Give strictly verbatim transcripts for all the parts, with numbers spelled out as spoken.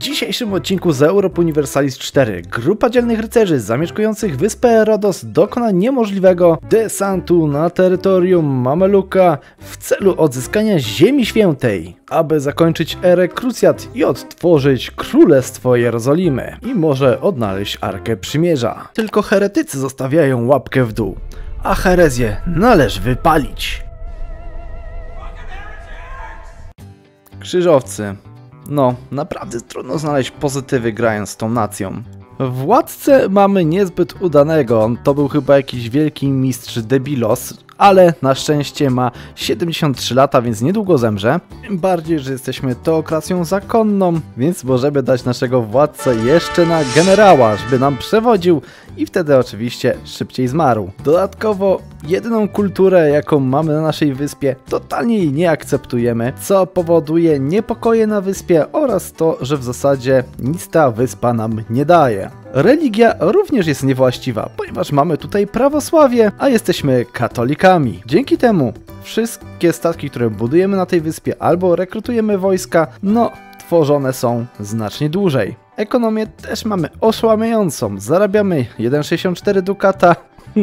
dzisiejszym odcinku z Europa Universalis cztery grupa dzielnych rycerzy zamieszkujących wyspę Rhodos dokona niemożliwego desantu na terytorium Mameluka w celu odzyskania Ziemi Świętej, aby zakończyć erę krucjat i odtworzyć Królestwo Jerozolimy i może odnaleźć Arkę Przymierza. Tylko heretycy zostawiają łapkę w dół, a herezję należy wypalić. Krzyżowcy. No, naprawdę trudno znaleźć pozytywy grając z tą nacją. Władcę mamy niezbyt udanego, to był chyba jakiś wielki mistrz debilos, ale na szczęście ma siedemdziesiąt trzy lata, więc niedługo zemrze. Tym bardziej, że jesteśmy teokracją zakonną, więc możemy dać naszego władcę jeszcze na generała, żeby nam przewodził i wtedy oczywiście szybciej zmarł. Dodatkowo jedyną kulturę, jaką mamy na naszej wyspie, totalnie jej nie akceptujemy, co powoduje niepokoje na wyspie oraz to, że w zasadzie nic ta wyspa nam nie daje. Religia również jest niewłaściwa, ponieważ mamy tutaj prawosławie, a jesteśmy katolikami. Dzięki temu wszystkie statki, które budujemy na tej wyspie albo rekrutujemy wojska, no tworzone są znacznie dłużej. Ekonomię też mamy oszałamiającą, zarabiamy jeden przecinek sześćdziesiąt cztery dukata,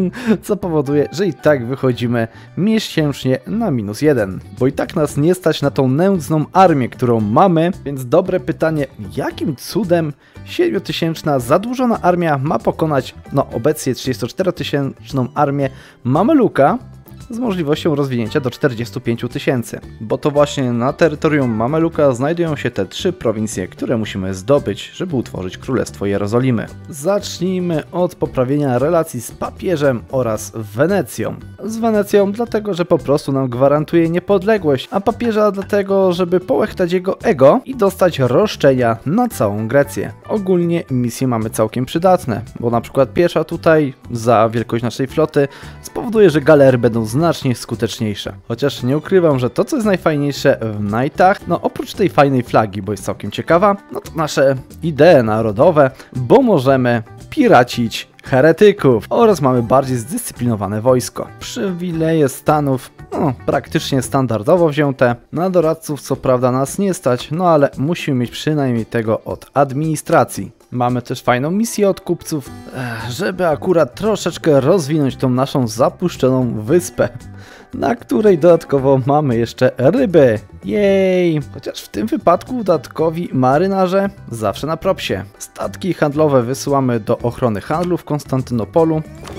co powoduje, że i tak wychodzimy miesięcznie na minus jeden. Bo i tak nas nie stać na tą nędzną armię, którą mamy, więc dobre pytanie, jakim cudem siedmiotysięczna zadłużona armia ma pokonać, no obecnie trzydziestoczterotysięczną armię Mameluka z możliwością rozwinięcia do czterdziestu pięciu tysięcy. Bo to właśnie na terytorium Mameluka znajdują się te trzy prowincje, które musimy zdobyć, żeby utworzyć Królestwo Jerozolimy. Zacznijmy od poprawienia relacji z papieżem oraz Wenecją. Z Wenecją dlatego, że po prostu nam gwarantuje niepodległość, a papieża dlatego, żeby połechtać jego ego i dostać roszczenia na całą Grecję. Ogólnie misje mamy całkiem przydatne, bo na przykład pierwsza tutaj za wielkość naszej floty spowoduje, że galery będą znacznie skuteczniejsze. Chociaż nie ukrywam, że to co jest najfajniejsze w Knightach, no oprócz tej fajnej flagi, bo jest całkiem ciekawa, no to nasze idee narodowe, bo możemy piracić heretyków oraz mamy bardziej zdyscyplinowane wojsko. Przywileje stanów, no praktycznie standardowo wzięte. Na doradców co prawda nas nie stać, no ale musimy mieć przynajmniej tego od administracji. Mamy też fajną misję od kupców, żeby akurat troszeczkę rozwinąć tą naszą zapuszczoną wyspę, na której dodatkowo mamy jeszcze ryby. Jej! Chociaż w tym wypadku dodatkowi marynarze zawsze na propsie. Statki handlowe wysyłamy do ochrony handlu w Konstantynopolu,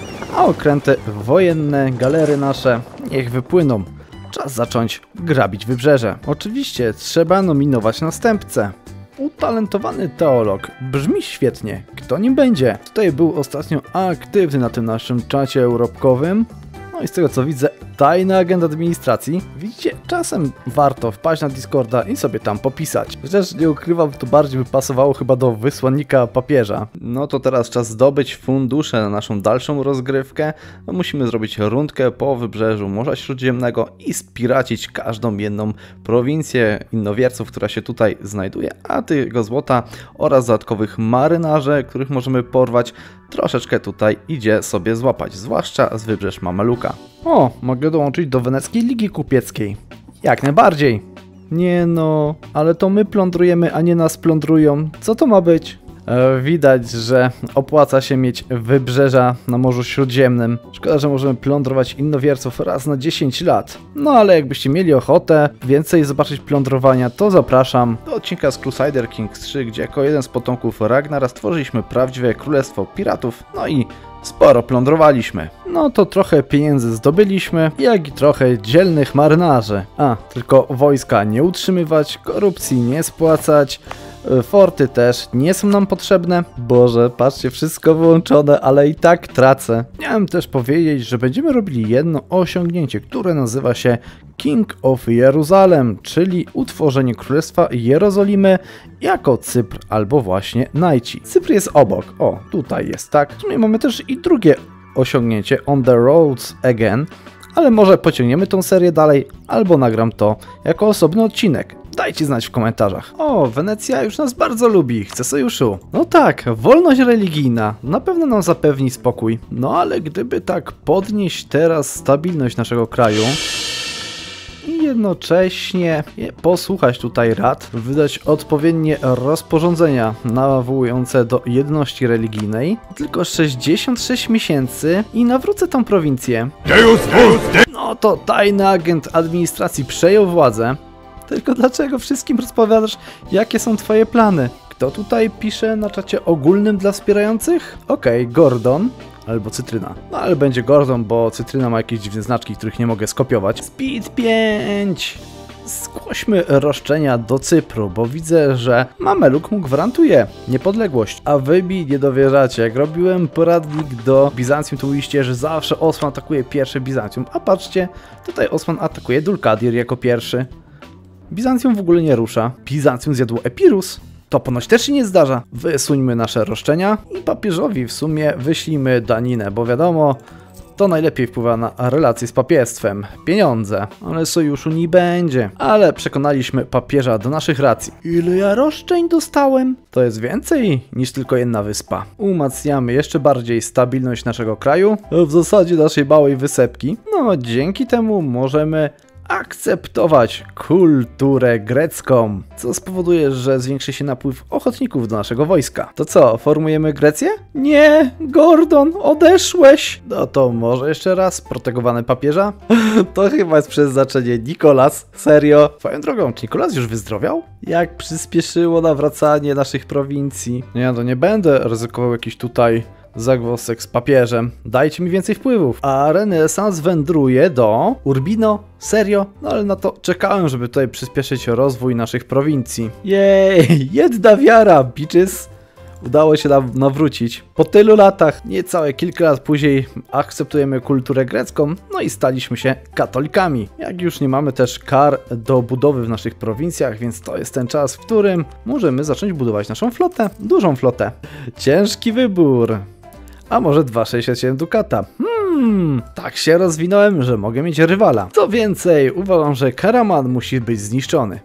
a okręty wojenne, galery nasze niech wypłyną. Czas zacząć grabić wybrzeże. Oczywiście trzeba nominować następcę. Utalentowany teolog. Brzmi świetnie. Kto nim będzie? Tutaj był ostatnio aktywny na tym naszym czacie europkowym. No i z tego co widzę, tajny agent administracji. Widzicie, czasem warto wpaść na Discorda i sobie tam popisać. Chociaż nie ukrywam, to bardziej by pasowało chyba do wysłannika papieża. No to teraz czas zdobyć fundusze na naszą dalszą rozgrywkę. No musimy zrobić rundkę po wybrzeżu Morza Śródziemnego i spiracić każdą jedną prowincję innowierców, która się tutaj znajduje, a tego złota oraz dodatkowych marynarzy, których możemy porwać, troszeczkę tutaj idzie sobie złapać, zwłaszcza z wybrzeż Mameluka. O, mogę dołączyć do Weneckiej Ligi Kupieckiej. Jak najbardziej. Nie no, ale to my plądrujemy, a nie nas plądrują. Co to ma być? E, widać, że opłaca się mieć wybrzeża na Morzu Śródziemnym. Szkoda, że możemy plądrować innowierców raz na dziesięć lat. No ale jakbyście mieli ochotę więcej zobaczyć plądrowania, to zapraszam do odcinka z Crusader Kings trzy, gdzie jako jeden z potomków Ragnara stworzyliśmy prawdziwe królestwo piratów, no i sporo plądrowaliśmy. No to trochę pieniędzy zdobyliśmy, jak i trochę dzielnych marynarzy. A, tylko wojska nie utrzymywać, korupcji nie spłacać, forty też nie są nam potrzebne. Boże, patrzcie, wszystko wyłączone, ale i tak tracę. Miałem też powiedzieć, że będziemy robili jedno osiągnięcie, które nazywa się King of Jerusalem, czyli utworzenie Królestwa Jerozolimy jako Cypr albo właśnie Najci. Cypr jest obok, o, tutaj jest, tak? W sumie mamy też i drugie osiągnięcie, On the Roads Again, ale może pociągniemy tą serię dalej, albo nagram to jako osobny odcinek. Dajcie znać w komentarzach. O, Wenecja już nas bardzo lubi, chce sojuszu. No tak, wolność religijna na pewno nam zapewni spokój. No ale gdyby tak podnieść teraz stabilność naszego kraju, i jednocześnie posłuchać tutaj rad, wydać odpowiednie rozporządzenia nawołujące do jedności religijnej. Tylko sześćdziesiąt sześć miesięcy i nawrócę tą prowincję. No to tajny agent administracji przejął władzę. Tylko dlaczego wszystkim rozpowiadasz, jakie są twoje plany? Kto tutaj pisze na czacie ogólnym dla wspierających? Okej, okay, Gordon. Albo Cytryna. No ale będzie Gordon, bo Cytryna ma jakieś dziwne znaczki, których nie mogę skopiować. Speed pięć! Zgłośmy roszczenia do Cypru, bo widzę, że Mameluk mu gwarantuje niepodległość. A wy mi nie dowierzacie. Jak robiłem poradnik do Bizancjum, to mówiliście, że zawsze Osman atakuje pierwszy Bizancjum. A patrzcie, tutaj Osman atakuje Dulkadir jako pierwszy. Bizancjum w ogóle nie rusza. Bizancjum zjadło Epirus. To ponoć też się nie zdarza. Wysuńmy nasze roszczenia i papieżowi w sumie wyślijmy daninę, bo wiadomo, to najlepiej wpływa na relacje z papiestwem. Pieniądze, ale sojuszu nie będzie. Ale przekonaliśmy papieża do naszych racji. Ile ja roszczeń dostałem? To jest więcej niż tylko jedna wyspa. Umacniamy jeszcze bardziej stabilność naszego kraju, w zasadzie naszej małej wysepki. No dzięki temu możemy akceptować kulturę grecką, co spowoduje, że zwiększy się napływ ochotników do naszego wojska. To co, formujemy Grecję? Nie, Gordon, odeszłeś! No to może jeszcze raz, protegowany papieża? To chyba jest przeznaczenie Nikolas, serio? Swoją drogą, czy Nikolas już wyzdrowiał? Jak przyspieszyło nawracanie naszych prowincji. Nie, to nie będę ryzykował jakiś tutaj zagwozdek z papieżem. Dajcie mi więcej wpływów. A renesans wędruje do Urbino. Serio? No ale na to czekałem, żeby tutaj przyspieszyć rozwój naszych prowincji. Jej, jedna wiara, bitches. Udało się nam nawrócić. Po tylu latach, niecałe kilka lat później, akceptujemy kulturę grecką, no i staliśmy się katolikami. Jak już nie mamy też kar do budowy w naszych prowincjach, więc to jest ten czas, w którym możemy zacząć budować naszą flotę. Dużą flotę. Ciężki wybór. A może dwieście sześćdziesiąt siedem dukata? Hmm, tak się rozwinąłem, że mogę mieć rywala. Co więcej, uważam, że Karaman musi być zniszczony.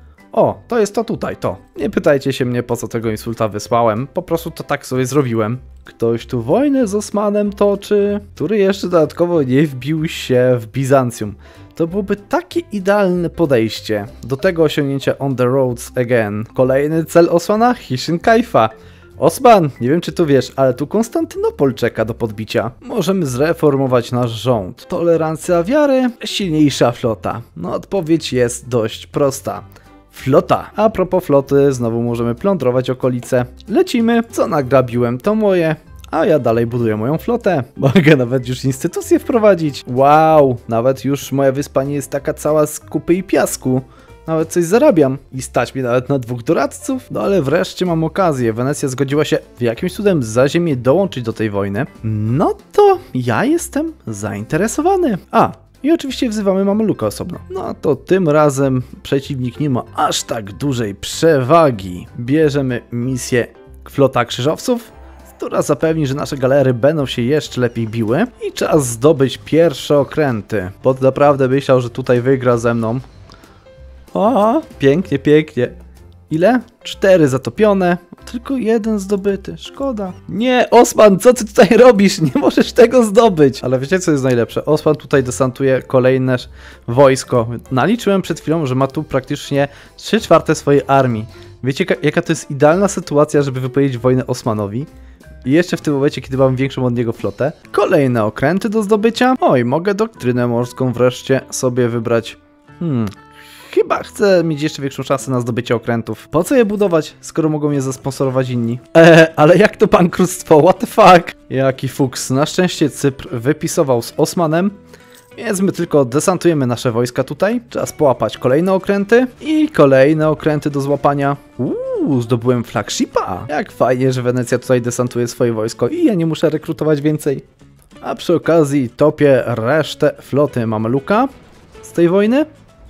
O, to jest to tutaj, to. Nie pytajcie się mnie, po co tego insulta wysłałem, po prostu to tak sobie zrobiłem. Ktoś tu wojnę z Osmanem toczy, który jeszcze dodatkowo nie wbił się w Bizancjum. To byłoby takie idealne podejście do tego osiągnięcia on the roads again. Kolejny cel Osmana? Hishin Kaifa. Osman, nie wiem czy tu wiesz, ale tu Konstantynopol czeka do podbicia. Możemy zreformować nasz rząd. Tolerancja wiary, silniejsza flota. No odpowiedź jest dość prosta. Flota. A propos floty, znowu możemy plądrować okolice. Lecimy, co nagrabiłem to moje, a ja dalej buduję moją flotę. Mogę nawet już instytucje wprowadzić. Wow, nawet już moja wyspa nie jest taka cała z kupy i piasku. Nawet coś zarabiam i stać mnie nawet na dwóch doradców. No ale wreszcie mam okazję. Wenecja zgodziła się w jakimś cudem za ziemię dołączyć do tej wojny. No to ja jestem zainteresowany. A, i oczywiście wzywamy Mameluka osobno. No to tym razem przeciwnik nie ma aż tak dużej przewagi. Bierzemy misję flota krzyżowców, która zapewni, że nasze galery będą się jeszcze lepiej biły. I czas zdobyć pierwsze okręty. Bo naprawdę myślał, że tutaj wygra ze mną. O, pięknie, pięknie. Ile? Cztery zatopione, tylko jeden zdobyty. Szkoda. Nie, Osman, co ty tutaj robisz? Nie możesz tego zdobyć. Ale wiecie, co jest najlepsze? Osman tutaj desantuje kolejne wojsko. Naliczyłem przed chwilą, że ma tu praktycznie trzy czwarte swojej armii. Wiecie, jaka to jest idealna sytuacja, żeby wypowiedzieć wojnę Osmanowi? I jeszcze w tym momencie, kiedy mam większą od niego flotę. Kolejne okręty do zdobycia. Oj, mogę doktrynę morską wreszcie sobie wybrać. Hmm... Chyba chcę mieć jeszcze większą szansę na zdobycie okrętów. Po co je budować, skoro mogą je zasponsorować inni? Eee, ale jak to bankructwo? What the fuck? Jaki fuks. Na szczęście Cypr wypisował z Osmanem, więc my tylko desantujemy nasze wojska tutaj. Czas połapać kolejne okręty i kolejne okręty do złapania. Uuu, zdobyłem flagshipa. Jak fajnie, że Wenecja tutaj desantuje swoje wojsko i ja nie muszę rekrutować więcej. A przy okazji topię resztę floty Mameluka z tej wojny.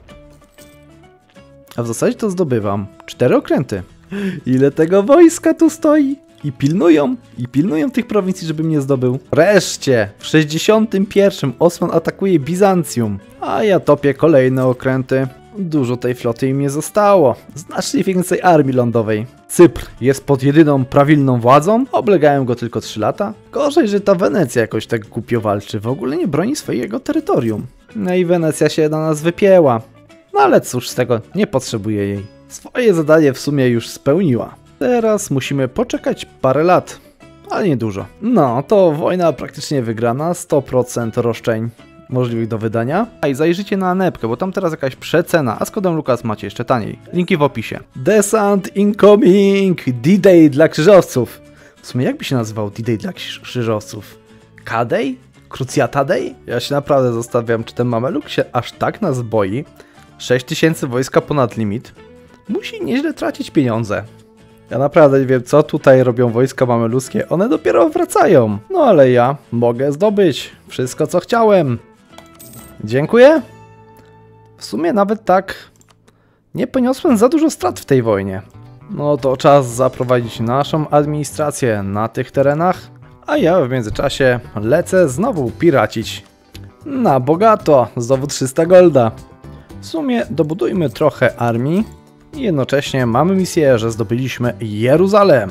A w zasadzie to zdobywam cztery okręty. Ile tego wojska tu stoi? I pilnują, i pilnują tych prowincji, żebym nie zdobył. Wreszcie, w sześćdziesiątym pierwszym Osman atakuje Bizancjum, a ja topię kolejne okręty. Dużo tej floty im nie zostało. Znacznie więcej armii lądowej. Cypr jest pod jedyną prawilną władzą. Oblegają go tylko trzy lata. Gorzej, że ta Wenecja jakoś tak głupio walczy. W ogóle nie broni swojego terytorium. No i Wenecja się na nas wypięła. No ale cóż z tego, nie potrzebuję jej. Swoje zadanie w sumie już spełniła. Teraz musimy poczekać parę lat, ale nie dużo. No, to wojna praktycznie wygrana, sto procent roszczeń możliwych do wydania. A i zajrzyjcie na Nepkę, bo tam teraz jakaś przecena, a z kodem Lukas macie jeszcze taniej. Linki w opisie. Desant incoming! D-Day dla krzyżowców. W sumie jak by się nazywał D-Day dla krzyżowców? K-Day? Cruciata Day? Ja się naprawdę zastanawiam, czy ten mameluk się aż tak nas boi. sześć tysięcy wojska ponad limit. Musi nieźle tracić pieniądze. Ja naprawdę nie wiem, co tutaj robią wojska mameluskie. One dopiero wracają. No ale ja mogę zdobyć wszystko, co chciałem. Dziękuję. W sumie nawet tak nie poniosłem za dużo strat w tej wojnie. No to czas zaprowadzić naszą administrację na tych terenach. A ja w międzyczasie lecę znowu piracić. Na bogato, znowu trzysta golda. W sumie dobudujmy trochę armii i jednocześnie mamy misję, że zdobyliśmy Jeruzalem.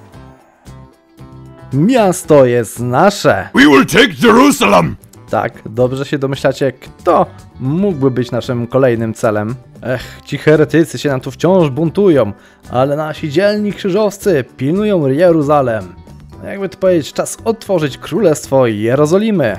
Miasto jest nasze! We will take Jerusalem! Tak, dobrze się domyślacie, kto mógłby być naszym kolejnym celem. Ech, ci heretycy się nam tu wciąż buntują, ale nasi dzielni krzyżowcy pilnują Jeruzalem. Jakby to powiedzieć, czas otworzyć Królestwo Jerozolimy.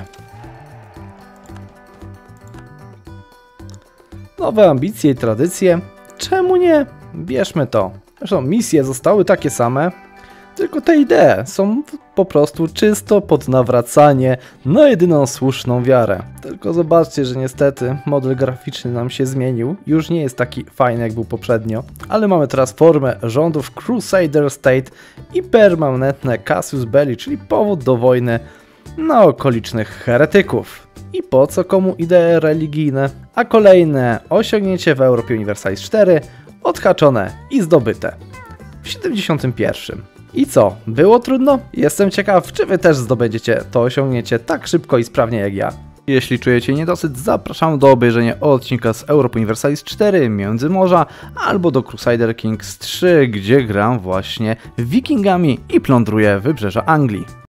Nowe ambicje i tradycje. Czemu nie? Bierzmy to. Zresztą misje zostały takie same, tylko te idee są po prostu czysto pod nawracanie na jedyną słuszną wiarę. Tylko zobaczcie, że niestety model graficzny nam się zmienił. Już nie jest taki fajny, jak był poprzednio. Ale mamy teraz formę rządów Crusader State i permanentne Casus Belli, czyli powód do wojny na okolicznych heretyków. I po co komu idee religijne? A kolejne osiągnięcie w Europie Universalis cztery odhaczone i zdobyte w siedemdziesiątym pierwszym. I co? Było trudno? Jestem ciekaw, czy wy też zdobędziecie to osiągnięcie tak szybko i sprawnie jak ja. Jeśli czujecie niedosyt, zapraszam do obejrzenia odcinka z Europy Universalis cztery Międzymorza albo do Crusader Kings trzy, gdzie gram właśnie wikingami i plądruję wybrzeża Anglii.